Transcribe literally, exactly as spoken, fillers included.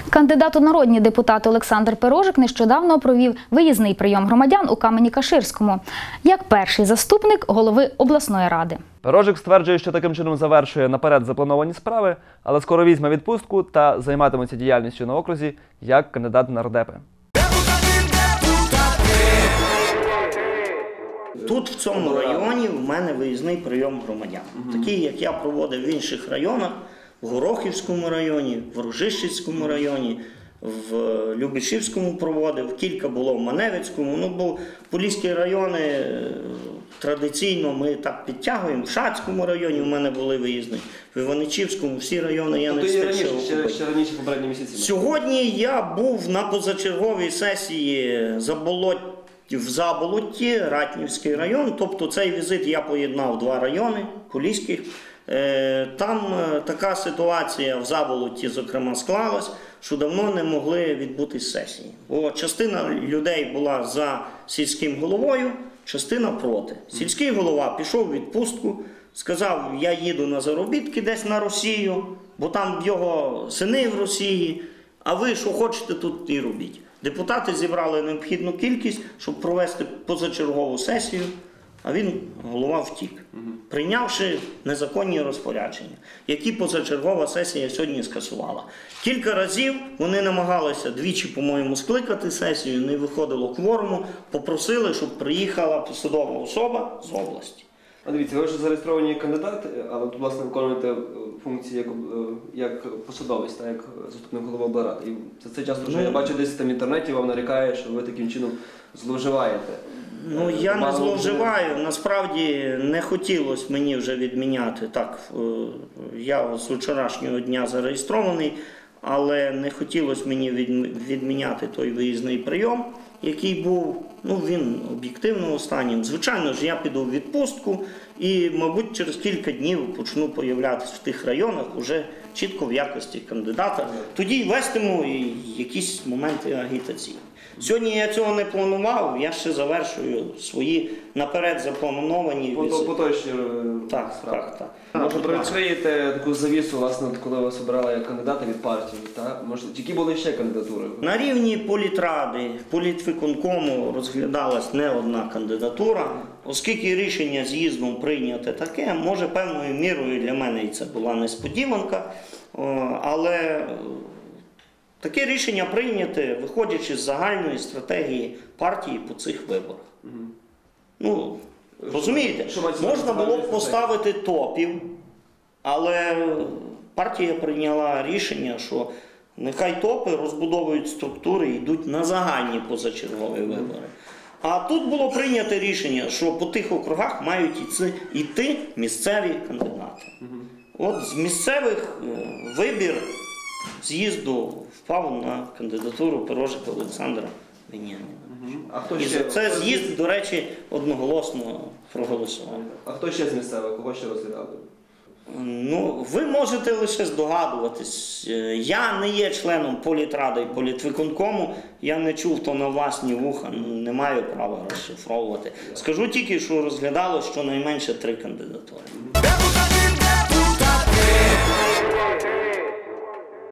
Кандидат у народні депутати Олександр Пирожик нещодавно провів виїзний прийом громадян у Камені-Каширському як перший заступник голови обласної ради. Пирожик стверджує, що таким чином завершує наперед заплановані справи, але скоро візьме відпустку та займатиметься діяльністю на окрузі як кандидат на нардепи. Тут, в цьому районі, в мене виїзний прийом громадян. Угу. Такий, як я проводив в інших районах, в Горохівському районі, в Ружищицькому районі, в Любешівському проводив, кілька було в Маневицькому. Ну, бо Поліські райони традиційно ми так підтягуємо. В Шацькому районі в мене були виїзні, в Іваничівському, всі райони я не встиг ще охопити. Ще раніше, попередні місяці? Сьогодні я був на позачерговій сесії Заболоть, в Заболотті, Ратнівський район, тобто цей візит я поєднав два райони поліських. Там така ситуація в Заболотті, зокрема, склалась, що давно не могли відбутись сесії. Бо частина людей була за сільським головою, частина проти. Сільський голова пішов у відпустку, сказав, я їду на заробітки десь на Росію, бо там його сини в Росії, а ви що хочете тут і робіть. Депутати зібрали необхідну кількість, щоб провести позачергову сесію, а він, голова, втік, прийнявши незаконні розпорядження, які позачергова сесія сьогодні скасувала. Кілька разів вони намагалися двічі, по-моєму, скликати сесію, не виходило кворуму, попросили, щоб приїхала посадова особа з області. А дивіться, ви вже зареєстровані кандидат, але тут, власне, виконуєте функції як, як посадовець, так, як заступник голови облради. І за цей час, що ну, я бачу десь там в інтернеті, вам нарікає, що ви таким чином зловживаєте. Ну, я не зловживаю. Насправді не хотілося мені вже відміняти. Так, я з вчорашнього дня зареєстрований, але не хотілося мені відміняти той виїзний прийом, який був, ну, він об'єктивно останнім. Звичайно ж, я піду в відпустку і, мабуть, через кілька днів почну появлятися в тих районах уже чітко в якості кандидата. Тоді вестиму і якісь моменти агітації. Сьогодні я цього не планував, я ще завершую свої наперед заплановані візити. По той ще так, справи. Так, так. Може, привідкриєте таку завісу, власне, коли вас обирали як кандидата від партії, так? Може, які були ще кандидатури? На рівні політради, політвиконкому розглядалась не одна кандидатура, оскільки рішення з'їздом прийняте таке, може, певною мірою для мене і це була несподіванка, але таке рішення прийняте, виходячи з загальної стратегії партії по цих виборах. Угу. Ну, розумієте, можна було б поставити топів, але партія прийняла рішення, що нехай топи розбудовують структури і йдуть на загальні позачергові вибори. А тут було прийнято рішення, що по тих округах мають йти місцеві кандидати. Угу. От з місцевих вибір з'їзду впав на кандидатуру Пирожика Олександра Веніаміновича. Угу. І за це з'їзд, до речі, одноголосно проголосував. А хто ще з місцевих? Кого ще розглядали? Ну, ви можете лише здогадуватись. Я не є членом політради і політвиконкому, я не чув то на власні вуха, не маю права розшифровувати. Скажу тільки, що розглядало щонайменше три кандидатури.